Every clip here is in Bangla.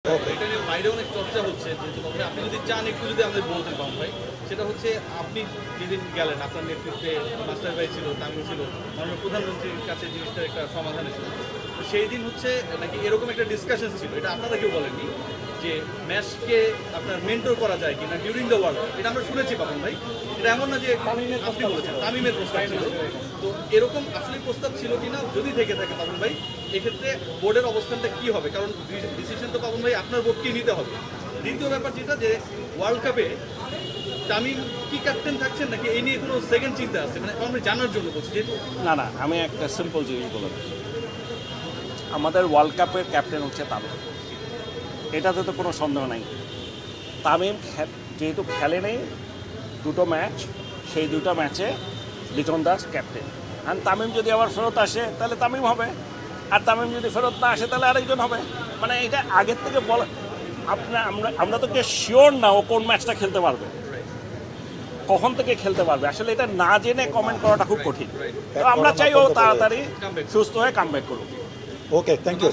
এটা নিয়ে বাইরে অনেক চর্চা হচ্ছে, যেহেতু আপনি যদি চান একটু যদি আমাদের বলতেন পারেন ভাই, সেটা হচ্ছে আপনি যেদিন গেলেন আপনার নেতৃত্বে মাস্টার ভাই ছিল, তামিম ছিল, মাননীয় প্রধানমন্ত্রীর কাছে জিনিসটার একটা সমাধান ছিল। তো সেই দিন হচ্ছে নাকি এরকম একটা ডিসকাশন ছিল, এটা আপনারা কেউ বলেননি, যে ম্যাচকে আপনার মেন্টর করা যায় কিনা ডিউরিং দ্য ওয়ার্ল্ড কাপ। এটা আমরা শুনেছি পাপন ভাই, এটা এমন না যে আপনি বলেছেন তামিমের প্রস্তাব ছিল। তো এরকম আসলে প্রস্তাব ছিল কিনা, যদি থেকে থাকে পাপন ভাই, এক্ষেত্রে বোর্ডের অবস্থানটা কি হবে? কারণ ডিসিশন তো পাপন ভাই আপনার বোর্ডকেই নিতে হবে। দ্বিতীয় ব্যাপার যেটা, যে ওয়ার্ল্ড কাপে তামিম কি ক্যাপ্টেন থাকছেন নাকি এই নিয়ে কোনো সেকেন্ড চিন্তা আছে, মানে আমরা জানার জন্য বলছি যেহেতু। না না, আমি একটা সিম্পল জিনিস বলে দিচ্ছি, আমাদের ওয়ার্ল্ড কাপের ক্যাপ্টেন হচ্ছে তামিম, এটাতে তো কোনো সন্দেহ নাই। তামিম যেহেতু খেলে নেই দুটো ম্যাচ, সেই দুটো ম্যাচে লিটন দাস ক্যাপ্টেন। আর তামিম যদি আবার ফেরত আসে তাহলে তামিম হবে, আর তামিম যদি ফেরত না আসে তাহলে আরেকজন হবে। মানে এটা আগের থেকে বলা, আমরা তো কে শিওর না ও কোন ম্যাচটা খেলতে পারবে, কখন থেকে খেলতে পারবে, আসলে এটা না জেনে কমেন্ট করাটা খুব কঠিন। তো আমরা চাই ও তাড়াতাড়ি সুস্থ হয়ে কামব্যাক করুক। Okay, thank you.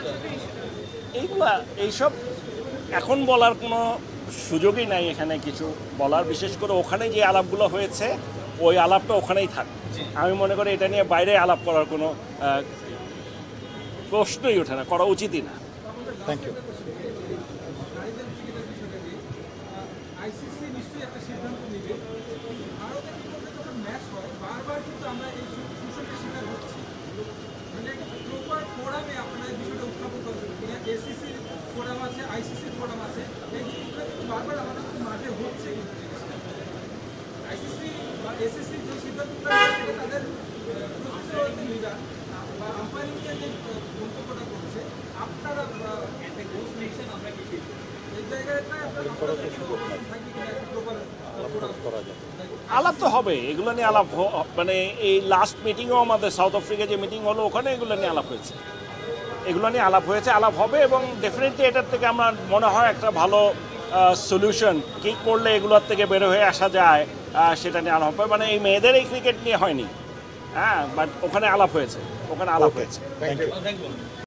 এইসব এখন বলার কোনো সুযোগই নাই, এখানে কিছু বলার, বিশেষ করে ওখানে যে আলাপগুলো হয়েছে ওই আলাপটা ওখানেই থাক। আমি মনে করি এটা নিয়ে বাইরে আলাপ করার কোনো প্রশ্নই ওঠে না, করা উচিতই না। Thank you. আলাপ তো হবে, এগুলো নিয়ে আলাপ, মানে এই লাস্ট মিটিংও আমাদের সাউথ আফ্রিকা যে মিটিং হলো ওখানে এগুলো নিয়ে আলাপ হয়েছে, এগুলো নিয়ে আলাপ হয়েছে, আলাপ হবে, এবং ডেফিনেটলি এটার থেকে আমরা মনে হয় একটা ভালো সলিউশন কী করলে এগুলোর থেকে বের হয়ে আসা যায় সেটা নিয়ে আলাপ হবে। মানে এই মেয়েদের এই ক্রিকেট নিয়ে হয়নি, হ্যাঁ, বাট ওখানে আলাপ হয়েছে, ওখানে আলাপ হয়েছে। Thank you. Thank you.